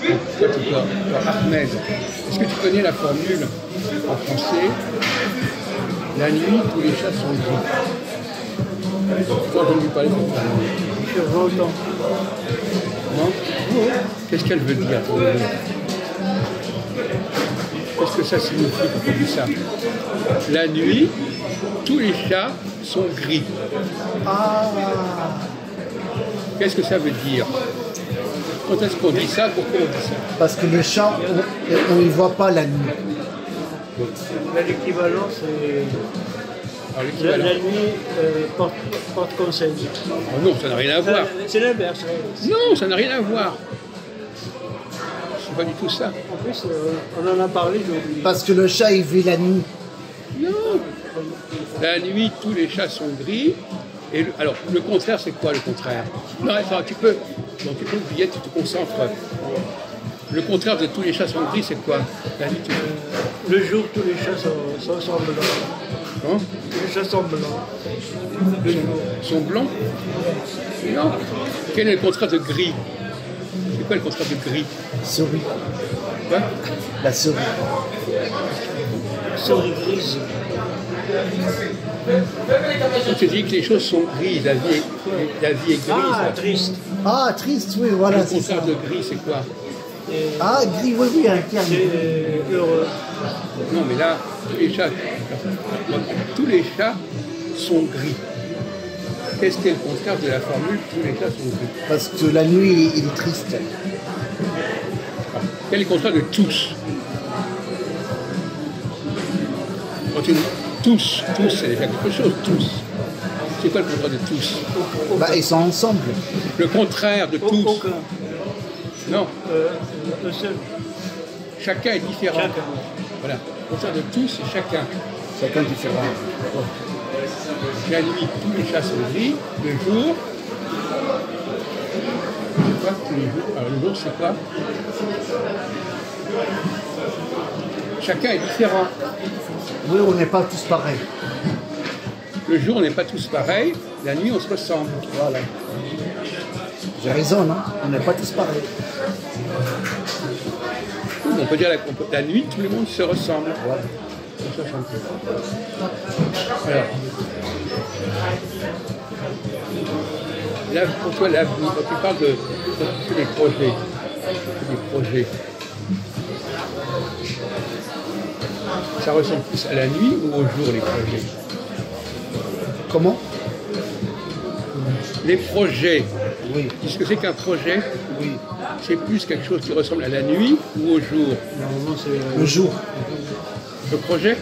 Toi, Ahmed, est-ce que tu connais la formule en français? La nuit, tous les chats sont gris. J'ai entendu parler de cette formule. Je l'entends. Non? Qu'est-ce qu'elle veut dire? Qu'est-ce que ça signifie quand on dit ça? La nuit, tous les chats sont gris. Ah. Qu'est-ce que ça veut dire? Quand est-ce qu'on dit ça? Pourquoi on dit ça? Parce que le chat, on ne le voit pas la nuit. L'équivalent, c'est la nuit porte conseil. Oh non, ça n'a rien à voir. C'est l'inverse. Non, ça n'a rien à voir. C'est pas du tout ça. En plus, on en a parlé, j'ai oublié. Parce que le chat, il vit la nuit. Non. La nuit, tous les chats sont gris. Et alors, le contraire, c'est quoi le contraire? Non, attends, tu peux oublier, tu te concentres. Le contraire de tous les chats sont gris, c'est quoi? La nuit, le jour, tous les chats sont blancs. Hein? Les chats sont blancs. Le jour. Sont blancs? Non. Quel est le contraire de gris? C'est quoi le contraire de gris? Souris. Quoi? La souris. Souris grise. Quand tu dis que les choses sont grises, la vie est grise. Ah, triste. Ah, triste, oui, voilà, Le c'est ça. contraire de gris, c'est quoi? Ah, gris, oui, oui, un terme. C'est heureux. Non, mais là, tous les chats sont gris. Qu'est-ce qui est le contraire de la formule tous les chats sont gris? Parce que la nuit, il est triste. Quel est le contraire de tous? Quand tu dis tous, c'est déjà quelque chose, tous. C'est quoi le contraire de tous? Bah, ils sont ensemble. Le contraire de tous. Aucun. Non, Le seul. chacun est différent. Chacun. Voilà. Le contraire de tous, c'est chacun. Chacun différent. La nuit, tous les chats sont gris. Le jour, c'est quoi tous les jours? Alors le jour, c'est quoi? Chacun est différent. Oui, on n'est pas tous pareils. Le jour, on n'est pas tous pareils. La nuit, on se ressemble. Voilà. J'ai raison, non? On n'est pas tous pareils. On peut dire la nuit, tout le monde se ressemble. Voilà. Alors, là, pour toi, l'avenir, quand tu parles des projets, ça ressemble plus à la nuit ou au jour, les projets? Comment? Les projets, Oui. qu'est-ce que c'est qu'un projet? Oui. C'est plus quelque chose qui ressemble à la nuit ou au jour? Normalement, c'est Le jour. Le projet?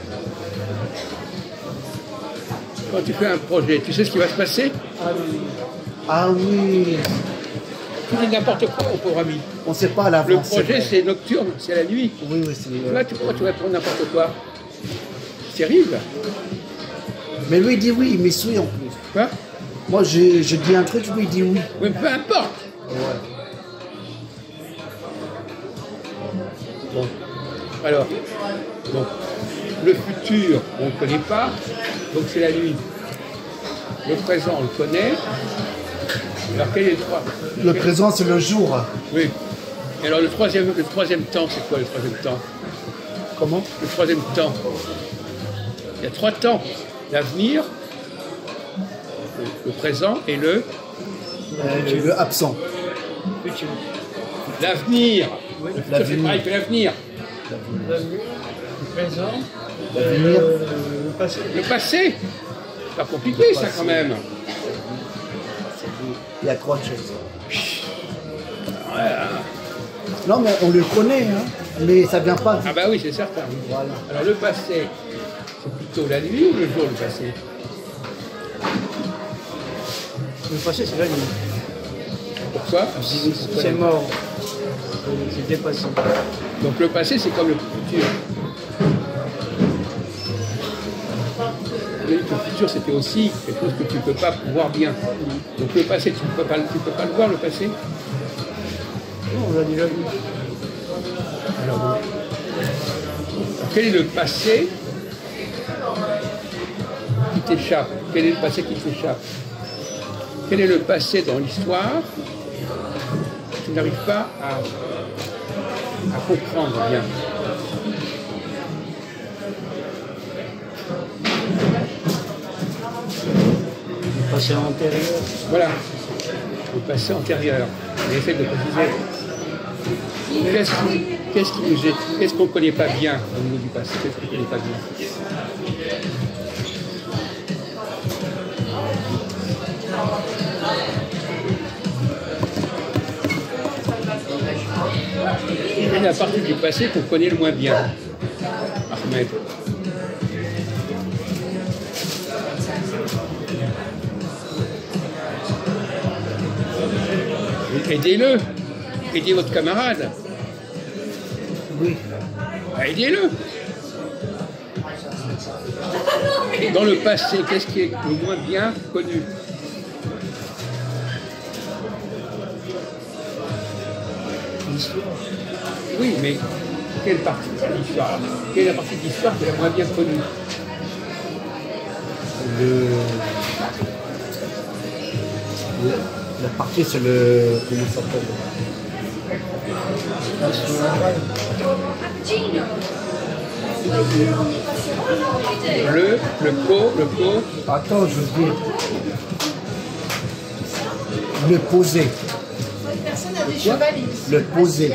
Quand tu fais un projet, tu sais ce qui va se passer? Ah oui. Tu dis n'importe quoi, mon pauvre ami. On ne sait pas à l'avance. Le projet, c'est nocturne, c'est la nuit. Oui, oui, c'est... Là, pourquoi tu réponds n'importe quoi? C'est terrible. Mais lui, il dit oui, mais suit en plus. Quoi? Moi, je dis un truc, lui, il dit oui. Mais peu importe. Ouais. Bon. Alors, donc, le futur, on ne le connaît pas, donc c'est la nuit. Le présent, on le connaît. Alors, quel est le trois? Le présent, c'est le jour. Oui. Et alors, le troisième temps, c'est quoi le troisième temps? Comment? Le troisième temps. Il y a trois temps. L'avenir, le présent et le... Le absent. futur. L'avenir. Oui. Le futur, c'est pareil que l'avenir. L'avenir, le présent, L'avenir. le passé. Le passé. C'est pas compliqué, ça, quand même. Il y a trois choses. Non, mais on le connaît, hein. Mais ça vient pas. Ah bah oui, c'est certain. Voilà. Alors, le passé, c'est plutôt la nuit ou le jour, le passé? Le passé, c'est la nuit. Pourquoi? C'est mort. C'est dépassé. Donc le passé, c'est comme le futur. Le futur, c'était aussi quelque chose que tu ne peux pas voir bien. Donc le passé, tu ne peux pas le voir, le passé. Non, on l'a déjà vu. Alors, quel est le passé qui t'échappe? Quel est le passé qui t'échappe? Quel est le passé dans l'histoire que tu n'arrives pas à comprendre bien. Le passé antérieur. Voilà, le passé antérieur. On essaie de préciser. Qu'est-ce qu'on ne connaît pas bien au niveau du passé? Qu'est-ce qu'on ne connaît pas bien? Quelle est la partie du passé qu'on connaît le moins bien, Ahmed? Aidez-le, aidez votre camarade. Oui. Aidez-le. Dans le passé, qu'est-ce qui est le moins bien connu? Oui, mais quelle partie de l'histoire? Quelle est la partie de l'histoire qui est la moins bien connue? La partie sur le... Comment ça s'appelle? Le co. Attends, je veux dire. Le poser. Le poser.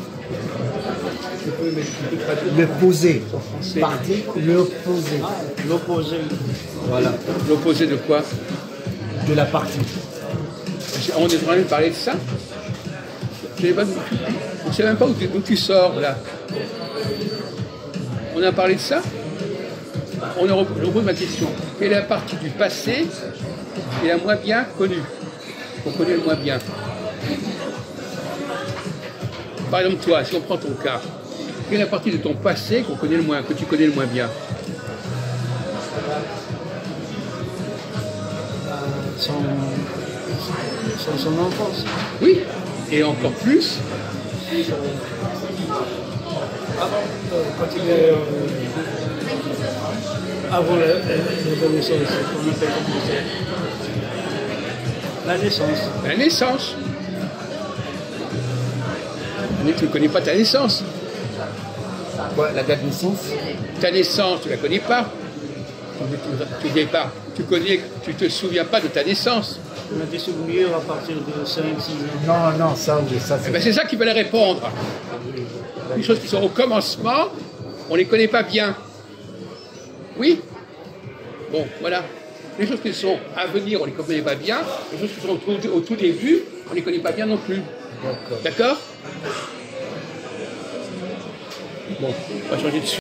Le poser. Partie, le poser. L'opposé. Voilà. L'opposé de quoi? De la partie. On est en train de parler de ça? Je ne sais même pas d'où tu sors là. On a parlé de ça? Je repose ma question. Quelle est la partie du passé qui est la moins bien connue? Qu'on connaît le moins bien? Par exemple, toi, si on prend ton cas, quelle est la partie de ton passé qu'on connaît le moins, que tu connais le moins bien? Son enfance. Oui, et encore plus. Quand il est avant la naissance, on appelle comme ça. La naissance. La naissance. Mais tu ne connais pas ta naissance. Quoi, la date de naissance? Ta naissance, tu ne la connais pas. Tu te souviens pas de ta naissance. On a des souvenirs à partir de 5-6 ans. Non, ça, oui, ça c'est... Eh ben, c'est ça qui veulent répondre. Les choses qui sont au commencement, on ne les connaît pas bien. Oui? Bon, voilà. Les choses qui sont à venir, on ne les connaît pas bien. Les choses qui sont au tout début, on ne les connaît pas bien non plus. D'accord? Bon, on va changer de sujet.